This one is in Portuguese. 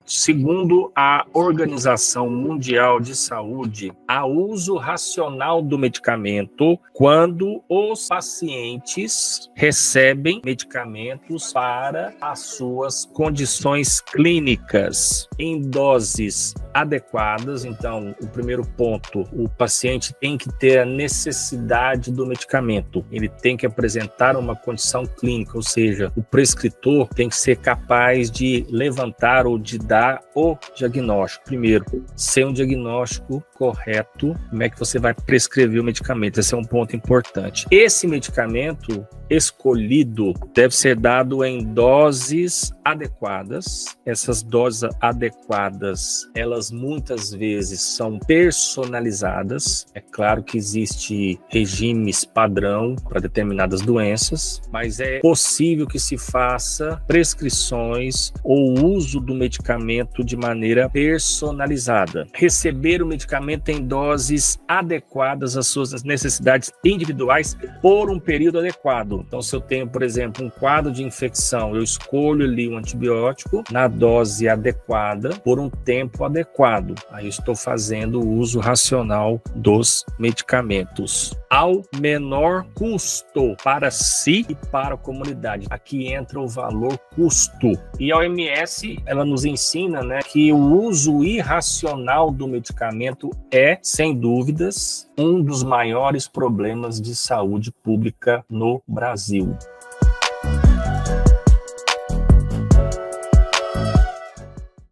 Segundo a Organização Mundial de Saúde, há uso racional do medicamento quando os pacientes recebem medicamentos para as suas condições clínicas em doses adequadas. Então, o primeiro ponto, o paciente tem que ter a necessidade do medicamento. Ele tem que apresentar uma condição clínica, ou seja, o prescritor tem que ser capaz de levantar ou de dar o diagnóstico. Primeiro, ser um diagnóstico correto, como é que você vai prescrever o medicamento? Esse é um ponto importante. Esse medicamento escolhido deve ser dado em doses adequadas. Essas doses adequadas, elas muitas vezes são personalizadas. É claro que existe regimes padrão para determinadas doenças, mas é possível que se faça prescrições ou uso do medicamento de maneira personalizada. Receber o medicamento em doses adequadas às suas necessidades individuais por um período adequado. Então, se eu tenho, por exemplo, um quadro de infecção, eu escolho ali um antibiótico na dose adequada por um tempo adequado. Aí eu estou fazendo o uso racional dos medicamentos ao menor custo para si e para a comunidade. Aqui entra o valor custo. E a OMS, ela nos ensina, né, que o uso irracional do medicamento é, sem dúvidas, um dos maiores problemas de saúde pública no Brasil.